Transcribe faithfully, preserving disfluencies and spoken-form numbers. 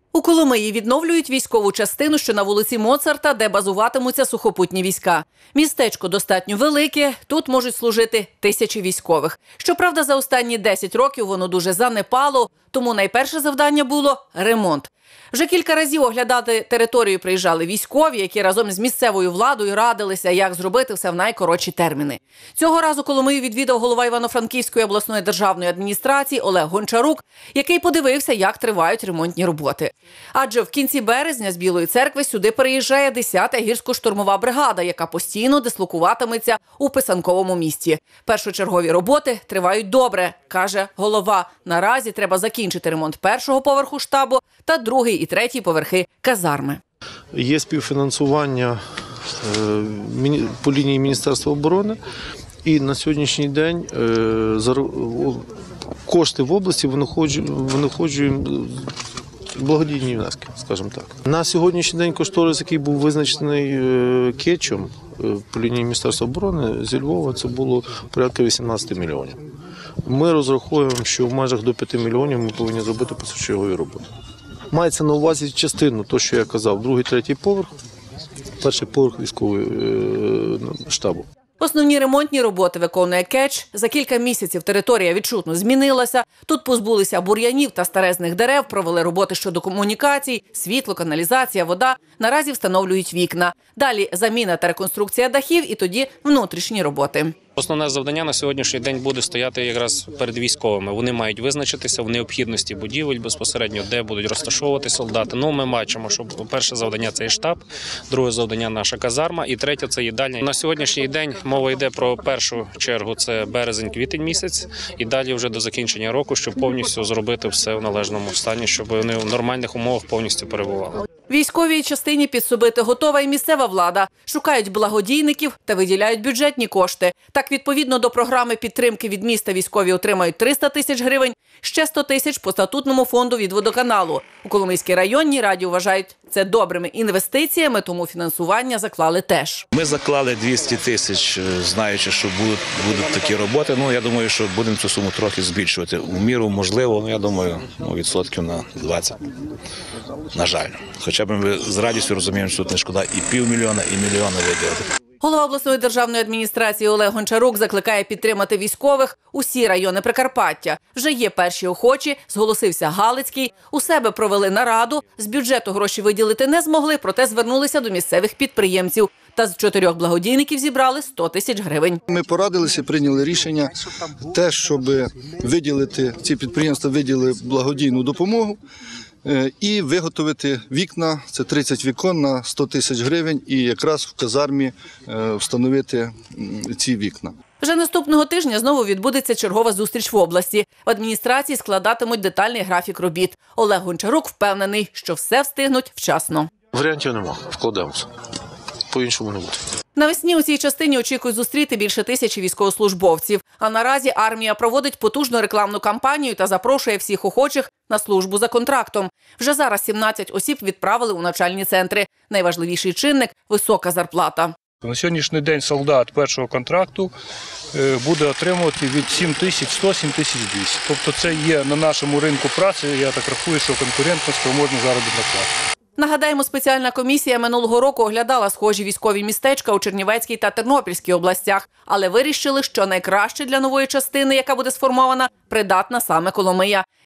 У Коломиї відновлюють військову частину, що на вулиці Моцарта, де базуватимуться сухопутні війська. Містечко достатньо велике, тут можуть служити тисячі військових. Щоправда, за останні десять років воно дуже занепало, тому найперше завдання було – ремонт. Вже кілька разів оглядати територію приїжджали військові, які разом з місцевою владою радилися, як зробити все в найкоротші терміни. Цього разу Коломию відвідав голова Івано-Франківської обласної державної адміністрації Олег Гончарук, який подивився, як тривають ремонтні роботи. Адже в кінці березня з Білої церкви сюди переїжджає десята гірсько-штурмова бригада, яка постійно дислокуватиметься у писанковому місті. Першочергові роботи тривають добре, каже голова. Наразі треба закінчити ремонт першого поверху штабу та другий і третій поверхи казарми. Є співфінансування по лінії Міністерства оборони, і на сьогоднішній день кошти в області винаходжуємо благодійні внески, скажімо так. На сьогоднішній день кошторис, який був визначений кетчем по лінії Міністерства оборони зі Львова, це було порядка вісімнадцять мільйонів. Ми розраховуємо, що в межах до п'яти мільйонів ми повинні зробити першочергові роботи. Мається на увазі частину, то, що я казав, другий, третій поверх, перший поверх військового штабу. Основні ремонтні роботи виконує кетч. За кілька місяців територія відчутно змінилася. Тут позбулися бур'янів та старезних дерев, провели роботи щодо комунікацій, світло, каналізація, вода. Наразі встановлюють вікна. Далі заміна та реконструкція дахів і тоді внутрішні роботи. Основне завдання на сьогоднішній день буде стояти якраз перед військовими. Вони мають визначитися в необхідності будівель безпосередньо, де будуть розташовувати солдати. Ну, ми бачимо, що перше завдання – це штаб, друге завдання – наша казарма, і третє – це їдальня. На сьогоднішній день мова йде про першу чергу – це березень-квітень місяць, і далі вже до закінчення року, щоб повністю зробити все в належному стані, щоб вони в нормальних умовах повністю перебували. Військовій частині підсобити готова і місцева влада. Шукають благодійників та виділяють бюджетні кошти. Так, відповідно до програми підтримки від міста, військові отримають триста тисяч гривень, ще сто тисяч по статутному фонду від водоканалу. У Коломийській районній раді вважають це добрими інвестиціями, тому фінансування заклали теж. Ми заклали двісті тисяч, знаючи, що будуть, будуть такі роботи. Ну, я думаю, що будемо цю суму трохи збільшувати. У міру можливо, ну, я думаю, ну, відсотків на двадцять. На жаль. Хоча б ми з радістю розуміємо, що тут не шкода і півмільйона, і мільйона виділити. Голова обласної державної адміністрації Олег Гончарук закликає підтримати військових усі райони Прикарпаття. Вже є перші охочі, зголосився Галицький. У себе провели нараду, з бюджету гроші виділити не змогли, проте звернулися до місцевих підприємців. Та з чотирьох благодійників зібрали сто тисяч гривень. Ми порадилися, прийняли рішення те, щоб виділити, ці підприємства виділили благодійну допомогу. І виготовити вікна, це тридцять вікон на сто тисяч гривень, і якраз в казармі встановити ці вікна. Вже наступного тижня знову відбудеться чергова зустріч в області. В адміністрації складатимуть детальний графік робіт. Олег Гончарук впевнений, що все встигнуть вчасно. Варіантів нема, вкладемося. По-іншому не буде. Навесні у цій частині очікують зустріти більше тисячі військовослужбовців. А наразі армія проводить потужну рекламну кампанію та запрошує всіх охочих на службу за контрактом. Вже зараз сімнадцять осіб відправили у навчальні центри. Найважливіший чинник – висока зарплата. На сьогоднішній день солдат першого контракту буде отримувати від сім тисяч сто - сім тисяч двісті. Тобто це є на нашому ринку праці, я так рахую, що конкурентно спроможна заробітна плата. Нагадаємо, спеціальна комісія минулого року оглядала схожі військові містечка у Чернівецькій та Тернопільській областях, але вирішили, що найкраще для нової частини, яка буде сформована, придатна саме Коломия.